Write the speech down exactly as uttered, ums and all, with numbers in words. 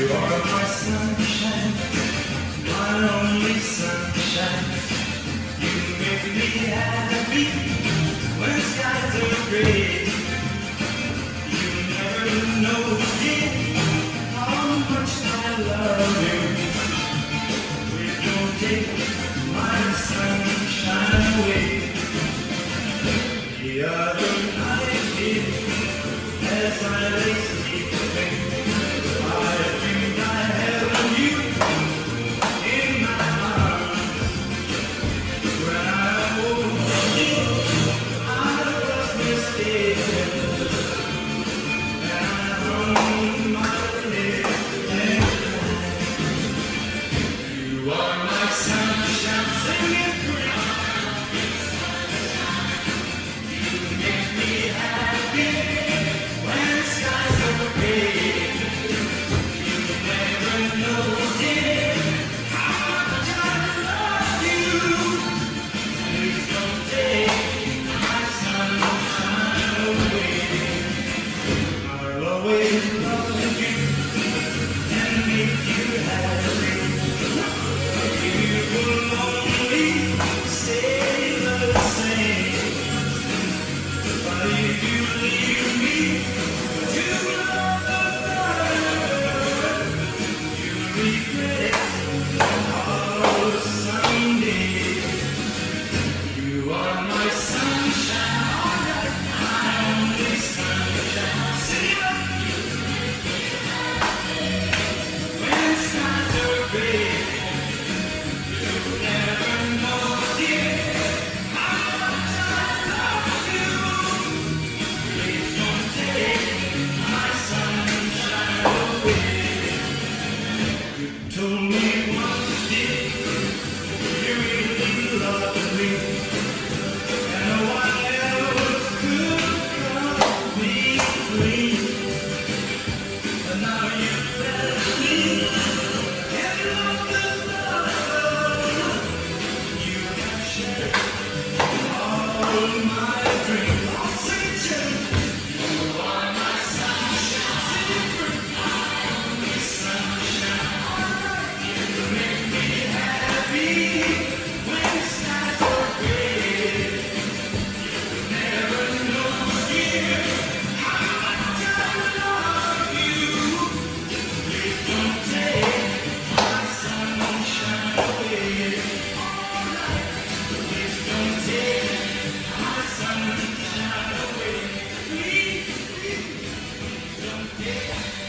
You are my sunshine, my only sunshine. You make me happy when skies are gray. You never know, dear, how much I love you. Please don't take my sunshine away. The other night, dear, as I lay sleeping, I think I held you in my arms. When I woke up, I was mistaken, and I hung my head and cried. You are my sunshine, singing green. You make me happy when skies are gray. You never know, dear, how much I love you. Please don't take my sunshine away. I'll always love you and make you happy. You will only stay the same. But if you leave me to love another, you regret all someday. You are my sunshine, my only sunshine. See ya. When skies are gray, you never know, dear, how much I love you. Please don't take my sunshine away. You told me once, dear, you really loved me, and no one else could cut me free. But now you left me and loved another. You have shattered all my dreams. I'll sing it to you. You are my sunshine, my only sunshine. You make me happy when skies are gray. You never know, dear, how much I love you. Please don't take my sunshine away. Please don't take my sunshine away. Please, please don't take